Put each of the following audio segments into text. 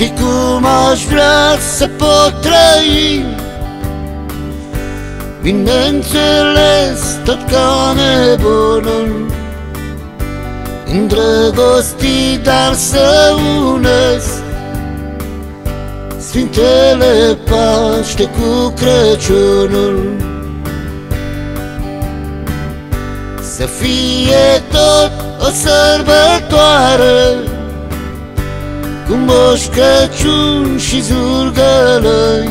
Știi cum aș vrea să pot trăi, bineînțeles tot ca nebunul, îndrăgostit, dar să unesc Sfintele Paște cu Crăciunul. Să fie tot o sărbătoare, cu Moș Crăciun și zurgălăi.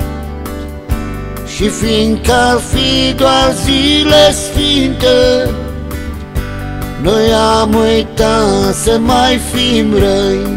Și fiindcă ar fi doar zile sfinte, noi am uitat să mai fim răi.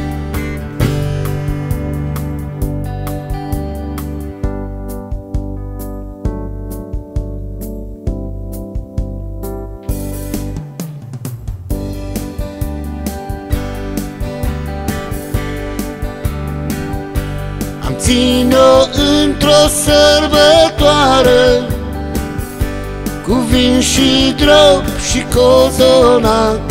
Am ține-o într-o sărbătoare, cu vin și drop și cozonac.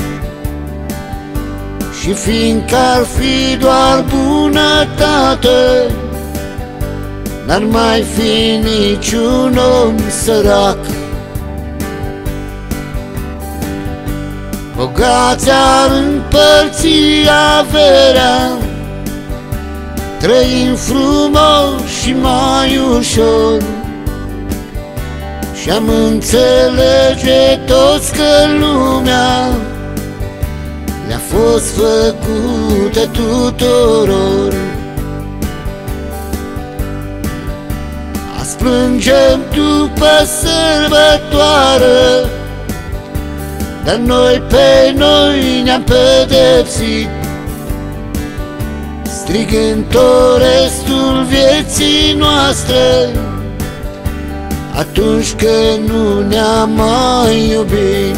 Și fiindcă ar fi doar bunătate, n-ar mai fi niciun om sărac. Bogați ar împărți averea, trăim frumos și mai ușor. Și-am înțelege toți că lumea le-a fost făcută tuturor. Azi plângem după sărbătoare, dar noi pe noi ne-am pedepsit, strigând tot restul vieții noastre, atunci când nu ne-am mai iubit.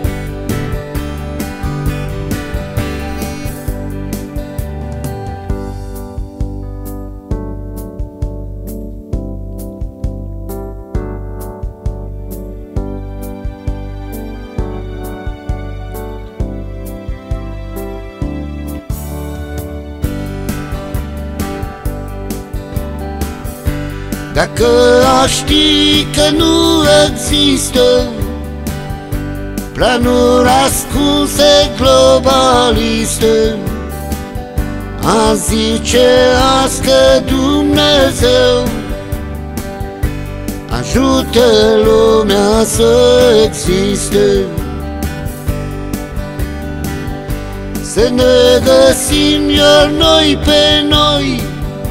Dacă aș ști că nu există planuri ascunse globaliste, aș zice azi că Dumnezeu ajută lumea să existe. Să ne găsim iar noi pe noi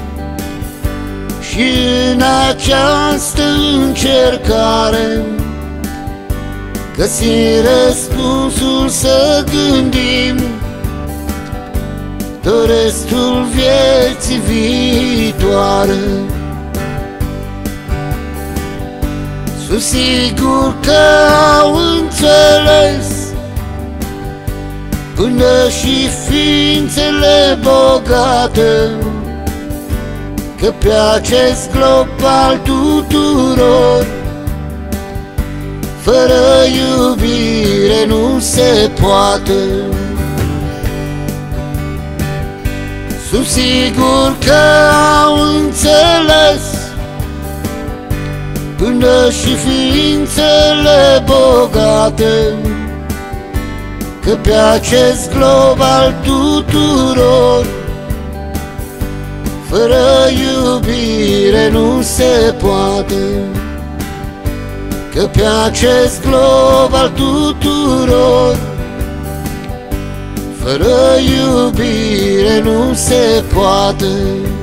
și în această încercare găsim răspunsul, să gândim tot restul vieții viitoare. Sunt sigur că au înțeles până și ființele bogate că pe acest glob al tuturor fără iubire nu se poate. Sunt sigur că au înțeles până și ființele bogate că pe acest glob al tuturor fără iubire nu se poate. Că pe acest glob al tuturor fără iubire nu se poate.